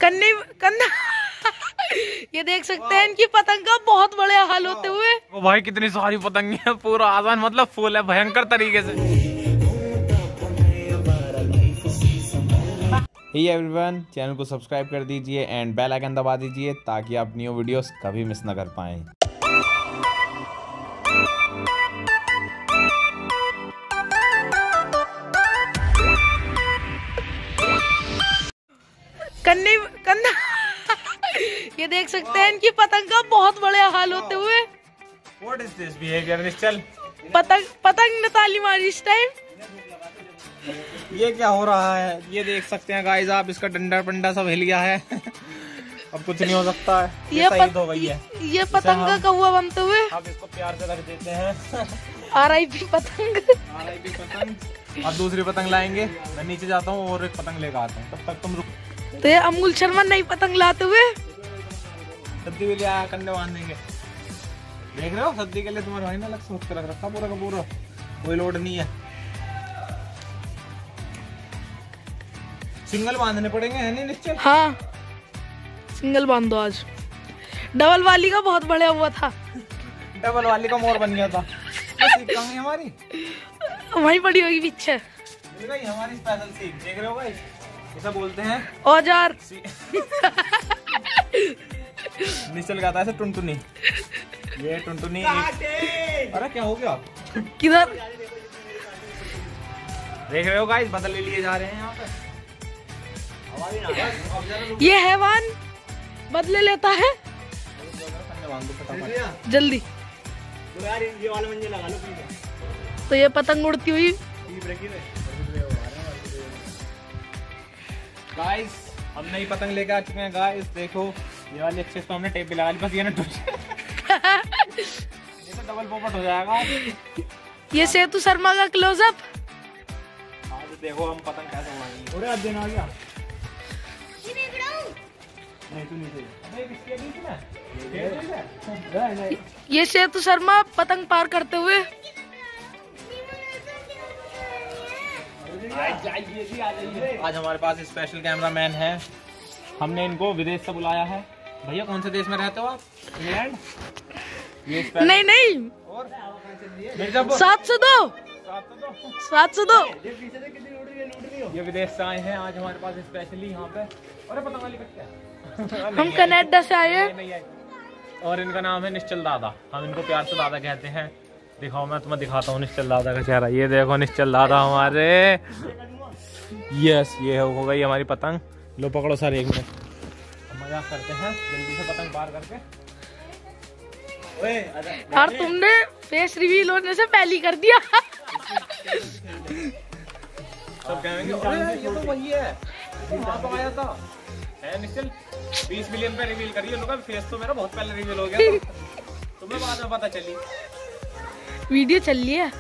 कन्नी कन्ना ये देख सकते हैं इनकी पतंग का बहुत बड़े हाल होते हुए। ओ भाई कितनी सारी पतंग है, पूरा आसान मतलब फुल है भयंकर तरीके से। हे एवरीवन, चैनल को सब्सक्राइब कर दीजिए एंड बेल आइकन दबा दीजिए ताकि आप न्यू वीडियोस कभी मिस ना कर पाएं। कन्नी कन्ना ये देख सकते हैं इनकी पतंग का बहुत बड़े हाल होते हुए। What is this behavior, निश्चल? पतंग ने ताली मारी इस टाइम। ये क्या हो रहा है? ये देख सकते हैं गाइस आप, इसका डंडा पंडा सब हिल गया है। अब कुछ नहीं हो सकता है, ये शहीद हो गई है। ये पतंग का कौवा बनते हुए अब इसको प्यार से रख देते हैं। RIP पतंग। RIP पतंग। अब दूसरी पतंग लाएंगे, मैं नीचे जाता हूँ और एक पतंग लेकर आता हूँ, तब तक तुम रुक। तो ये अमूल शर्मा नई पतंग लाते हुए सब्जी के लिए आया, कंडे बांध देंगे। देख रहे हो, सब्जी के लिए तुम्हारे भाई ने अलग सोच के रख रखा पूरा का पूरा, कोई लोड नहीं है। सिंगल बांधने पड़ेंगे है नहीं निश्चय? हाँ सिंगल बांध दो आज। डबल वाली का बहुत बढ़िया हुआ था। डबल वाली का मोर बन गया था। कहाँ हमारी वहीं पड़ी होगी पीछे। हमारी स्पेशल सीख देख रहे हो भाई, ऐसा बोलते हैं औजार। निश्चल गाता है टुनटुनी। ये टुनटुनी। अरे क्या हो गया? किधर? देख रहे हो गाइस, बदल लिए जा रहे हैं यहाँ पे। ये हैवान बदले लेता है जल्दी। तो ये पतंग उड़ती हुई गाइस, हम नई पतंग लेके आ चुके हैं गाइस। देखो ये वाली अच्छे से हमने टेप भी लगा ली, बस ये ना टूट ये तो डबल पोपट हो जाएगा। ये सेतु शर्मा का क्लोजअप। हाँ तो देखो हम पतंग कैसे उड़ाएंगे। अरे अब देना आ गया। नहीं तू नीचे। अबे किसके बीच में? ये सेतु शर्मा पतंग पार करते हुए। आज हमारे पास स्पेशल कैमरामैन है, हमने इनको विदेश से बुलाया है। भैया कौन से देश में रहते हो आप? इंग्लैंड? नहीं नहीं और 702 702 ये विदेश से आए हैं आज हमारे पास स्पेशली यहाँ पे। अरे पतंग वाली कट क्या? हम कनाडा से आए हैं। और इनका नाम है निश्चल दादा, हम इनको प्यार से दादा कहते हैं। दिखाओ, मैं तुम्हें दिखाता हूँ निश्चल दादा का चेहरा। ये देखो निश्चल दादा हमारे। यस, ये हो गई हमारी पतंग। लो पकड़ो सर, एक मिनट मजाक करते हैं, जल्दी से पतंग पार करके। यार तुमने फेस रिवील होने से पहले कर दिया। सब कहेंगे ये तो वही है, तो आया था निश्चल। 20 मिलियन पे रिवील करिए लोग, फेस तो मेरा बहुत पहले रिवील हो गया, तुम्हें बाद में पता चली। वीडियो चल रही है।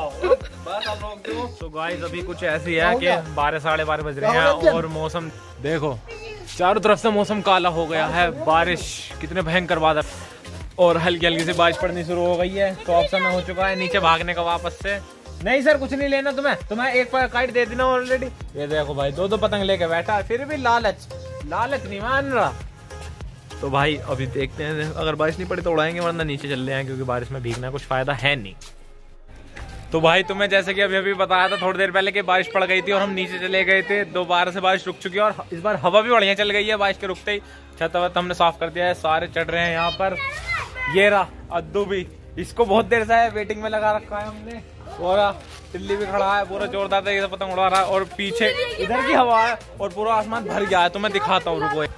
तो गाइस अभी कुछ ऐसी है कि 12 साढ़े 12 बज रहे हैं और मौसम देखो, चारों तरफ से मौसम काला हो गया है। बारिश, कितने भयंकर बादल, और हल्की हल्की से बारिश पड़नी शुरू हो गई है। तो अब समय हो चुका है नीचे भागने का वापस से। नहीं सर कुछ नहीं लेना तुम्हें एक काइट दे देना ऑलरेडी। ये देखो भाई, दो पतंग लेके बैठा, फिर भी लालच नहीं मान रहा। तो भाई अभी देखते हैं, अगर बारिश नहीं पड़ी तो उड़ाएंगे, वरना नीचे चल रहे हैं क्योंकि बारिश में भीगना कुछ फायदा है नहीं। तो भाई तुम्हें जैसे कि अभी बताया था थोड़ी देर पहले कि बारिश पड़ गई थी और हम नीचे चले गए थे। दोबारा से बारिश रुक चुकी है और इस बार हवा भी बढ़िया चल गई है। बारिश के रुकते ही छत वत हमने साफ कर दिया है, सारे चढ़ रहे हैं यहाँ पर। ये रहा अद्दू भी, इसको बहुत देर से वेटिंग में लगा रखा है हमने। पूरा टिल्ली भी खड़ा है, पूरा जोरदार तरीके से पतंग उड़ा रहा है और पीछे इधर की हवा है और पूरा आसमान भर गया है। तो मैं दिखाता हूँ, रुको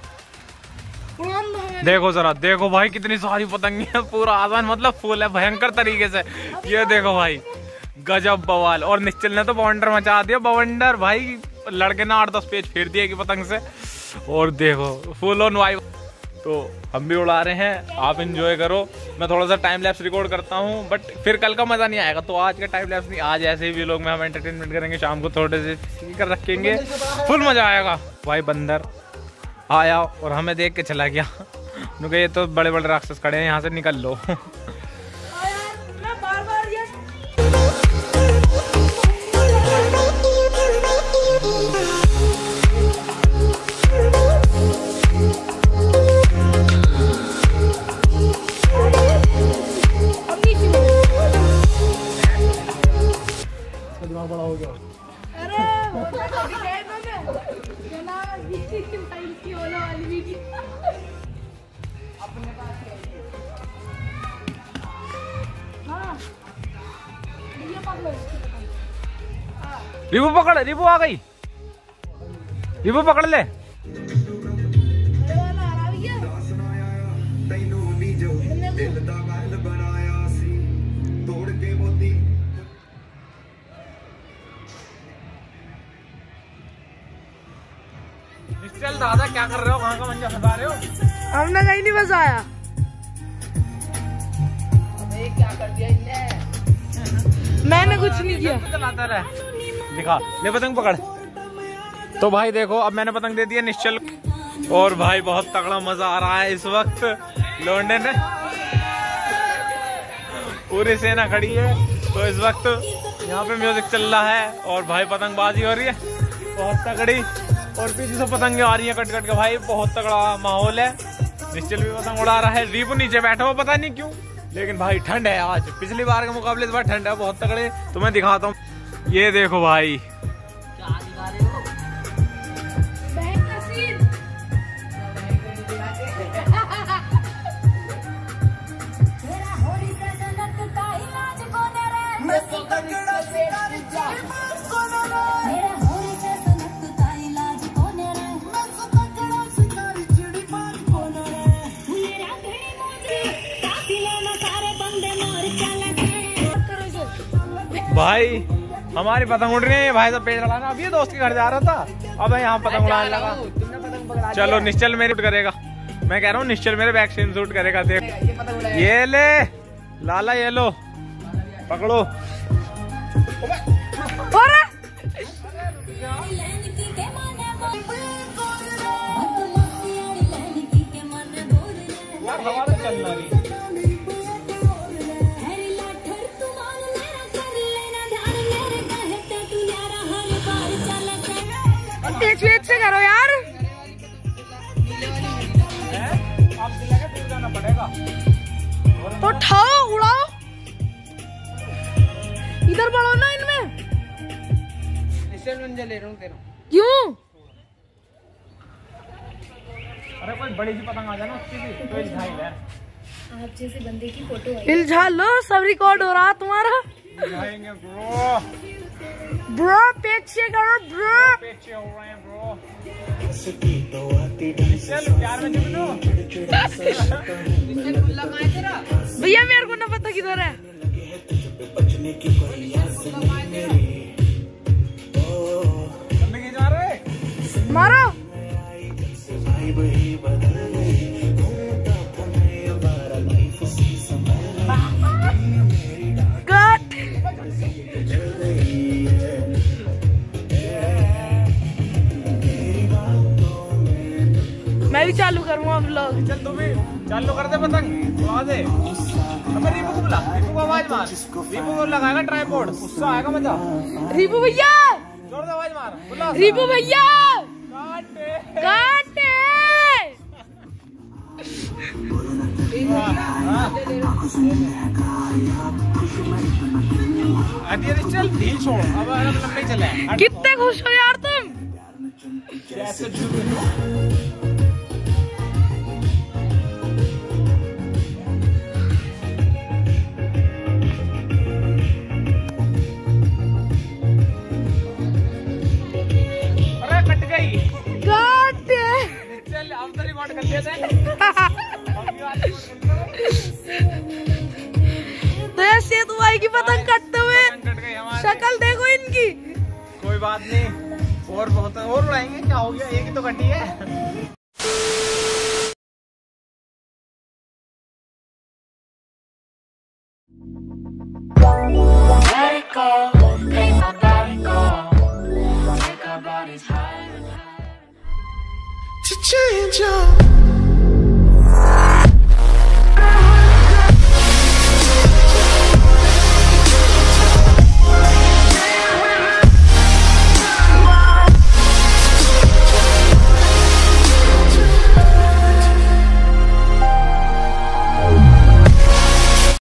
देखो जरा, देखो भाई कितनी सारी पतंग है, पूरा आसमान मतलब फुल है भयंकर तरीके से। ये देखो भाई, गजब बवाल। और निश्चल ने तो बवंडर मचा दिया, बवंडर भाई, लड़के ने 8-10 पेज फेर दिए कि पतंग से। और देखो फुल ऑन वाइब। तो हम भी उड़ा रहे हैं, आप एंजॉय करो। मैं थोड़ा सा टाइम लैप्स रिकॉर्ड करता हूँ, बट फिर कल का मजा नहीं आएगा। तो आज का टाइम लैप्स नहीं, आज ऐसे ही व्लॉग में हम एंटरटेनमेंट करेंगे, शाम को थोड़े से स्पीकर रखेंगे, फुल मजा आएगा। भाई बंदर आया और हमें देख के चला गया। ये तो बड़े बड़े राक्षस खड़े हैं, यहाँ से निकल लो। रिबू पकड़, रिबू आ गई, रिबू पकड़ ले। चल दादा क्या कर रहे हो, कहाँ का मंजा फंसा रहे हो? हमने कहीं नहीं फंसाया। क्या कर दिया इनने? मैंने कुछ नहीं किया। चलाता रहा, दिखा ले पतंग पकड़। तो भाई देखो अब मैंने पतंग दे दिया निश्चल, और भाई बहुत तगड़ा मजा आ रहा है इस वक्त। लौंडे ने पूरी सेना खड़ी है, तो इस वक्त यहाँ पे म्यूजिक चल रहा है और भाई पतंगबाजी हो रही है बहुत तगड़ी, और पीछे से पतंगे आ रही है कट कट के। भाई बहुत तगड़ा माहौल है। निश्चल भी पतंग उड़ा रहा है, रीपू नीचे बैठा हुआ पता नहीं क्यों, लेकिन भाई ठंड है आज, पिछली बार के मुकाबले इस बार ठंड है बहुत तगड़े। तो मैं दिखाता हूँ, ये देखो भाई क्या दिखा रहे हो? भाई हमारी पतंग उड़ रही है, भाई साहब पेड़ चलाना। अभी दोस्त के घर जा रहा था, अब यहाँ पतंग उड़ाने लगा। चलो निश्चल मेरे शूट करेगा, मैं कह रहा हूँ निश्चल मेरे बैक सीन शूट करेगा। देख ये ले लाला, ये लो पकड़ो। तेज से करो यार, जाना पड़ेगा। तो उठाओ उड़ाओ, इधर बढ़ो ना इनमें। ले रहा हूँ तेरा। क्यों? अरे कोई बड़ी सी पतंग आ जाना उसकी भी तो आप जैसे बंदे की फोटो है। इल्झा लो, सब रिकॉर्ड हो रहा तुम्हारा। ब्रो पीछे करो ब्रो, पीछे हो रहे हैं ब्रो। चल प्यार में जुगनू। भैया मेरे को ना पता किधर है। जा रहे मारो। मैं भी चालू करूँगा व्लॉग। चल तू भी चालू कर दे पतंग, उड़ा दे। अबे रिपू को बुला, रिपू को आवाज मार, रिपू को लगाएगा ट्राइपॉड, उससे आएगा मजा। रिपू भैया जोर से आवाज मार, बुला रिपू भैया। काटे काटे चल ढील छोड़, अब लंबे चले। कितने खुश हो यार तुम। अरे कट गई, काटे चल अब तो रिकॉर्ड कर लिया था। तो ऐसे भाई की पतंग कटते हुए शक्ल देखो इनकी। कोई बात नहीं, और बहुत और उड़ाएंगे, क्या हो गया, एक ही तो कटी है। Let it go, make my body go, make our bodies higher and higher. To change up.